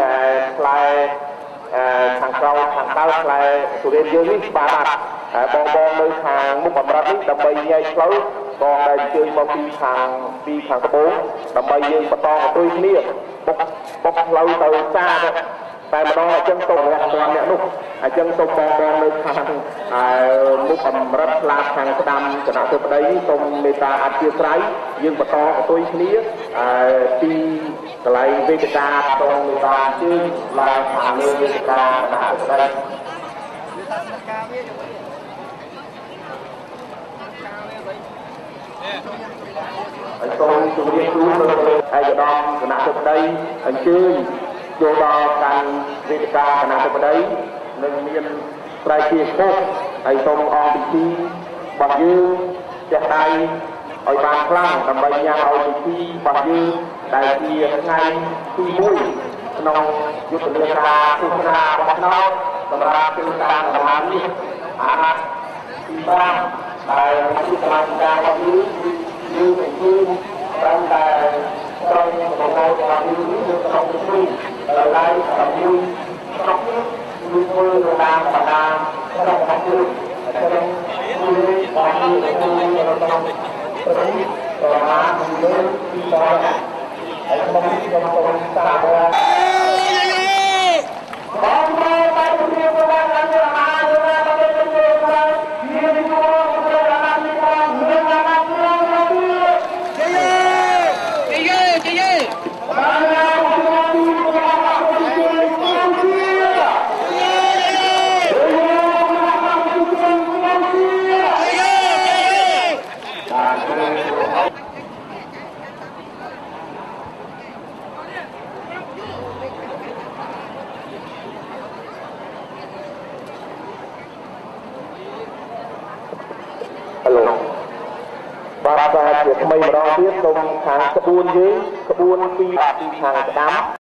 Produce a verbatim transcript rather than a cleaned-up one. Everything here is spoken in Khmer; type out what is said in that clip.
ផ្លែខាងក្រៅខាងដើមផ្លែទុរេនយើងនេះបាទបងបងនៅខាងមុខអមរិតនេះដើម្បីញែកផ្លូវបងដែលអញ្ជើញមកពីខាងពីខាងត្បូងដើម្បីយើងបន្តអង្គុយគ្នាបុកបុកផ្លូវទៅចាតែម្ដងអញ្ចឹងសូមរកតាមអ្នកនោះអញ្ចឹងសូមបងបងនៅខាងមុខអមរិតផ្លាតខាងស្ដាំគណៈធិបតីនេះសូមមេត្តាអធិស្ឋានយើងបន្តអង្គុយគ្នាពីកន្លែងវេទិកាតងមេត្តាអញ្ជើញឡើងខាងលើវេទិកាគណៈធិបតីហើយសូមជម្រាបជូនដល់ឯកឧត្តមគណៈធិបតីអញ្ជើញចូលដល់កាន់វេទិកាគណៈធិបតីនឹងមានត្រៃជាពុកហើយសូមអង្គពិធីរបស់យើងចាស់ដៃឲ្យបានខ្លាំងដើម្បីញ៉ាំឲ្យពិធីរបស់យើងដែលជាថ្ងៃទីមួយក្នុងយុទ្ធនាការទស្សនាបោះឆ្នោតសម្រាប់ទីតាំងដំណើរនេះអាណត្តិទីប្រាំដែលជាសមាជិករបស់យើងយើងគឺត្រូវតែត្រូវបង្ហាញរបស់យើងយើងត្រូវទៅដោយឡែករបស់យើងក្នុងនេះគឺធ្វើតាមបណ្ដារបស់យើងអញ្ចឹងគឺបានយើងទៅក្នុងប្រទេសប្រមាណមួយពីរហើយហើយខ្ញុំខ្ញុំសូមសាកបងមកតែពីប្រព័ន្ធអាហារអាហារទៅទៅទៅមានមកទៅអាហារនេះបានមានអាហារទៅជ័យជ័យជ័យបានមកពីប្រព័ន្ធអាហារទៅទៅបាទបាទជាថ្មីម្ដងទៀតសូមខាងក្បួនយើងក្បួនពីពីខាងស្ដាំ